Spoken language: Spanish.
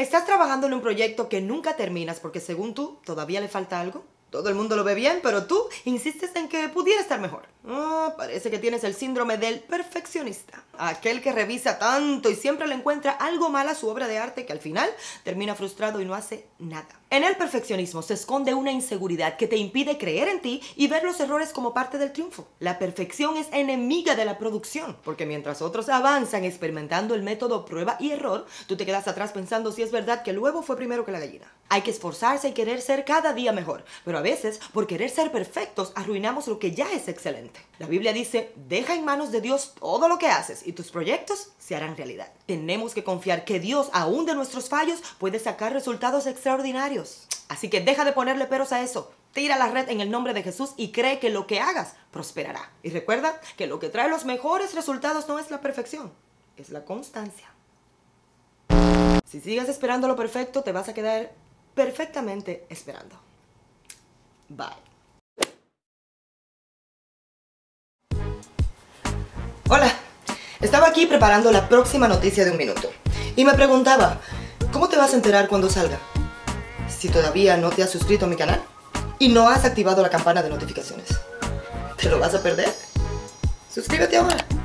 ¿Estás trabajando en un proyecto que nunca terminas porque según tú todavía le falta algo? Todo el mundo lo ve bien, pero tú insistes en que pudiera estar mejor. Parece que tienes el síndrome del perfeccionista. Aquel que revisa tanto y siempre le encuentra algo mal a su obra de arte que al final termina frustrado y no hace nada. En el perfeccionismo se esconde una inseguridad que te impide creer en ti y ver los errores como parte del triunfo. La perfección es enemiga de la producción, porque mientras otros avanzan experimentando el método prueba y error, tú te quedas atrás pensando si es verdad que el huevo fue primero que la gallina. Hay que esforzarse y querer ser cada día mejor, pero a veces, por querer ser perfectos, arruinamos lo que ya es excelente. La Biblia dice, deja en manos de Dios todo lo que haces y tus proyectos se harán realidad. Tenemos que confiar que Dios, aún de nuestros fallos, puede sacar resultados extraordinarios. Así que deja de ponerle peros a eso. Tira la red en el nombre de Jesús y cree que lo que hagas prosperará. Y recuerda que lo que trae los mejores resultados no es la perfección, es la constancia. Si sigues esperando lo perfecto, te vas a quedar perfectamente esperando. Bye. Hola, estaba aquí preparando la próxima noticia de un minuto y me preguntaba, ¿cómo te vas a enterar cuando salga? Si todavía no te has suscrito a mi canal y no has activado la campana de notificaciones, ¿te lo vas a perder? Suscríbete ahora.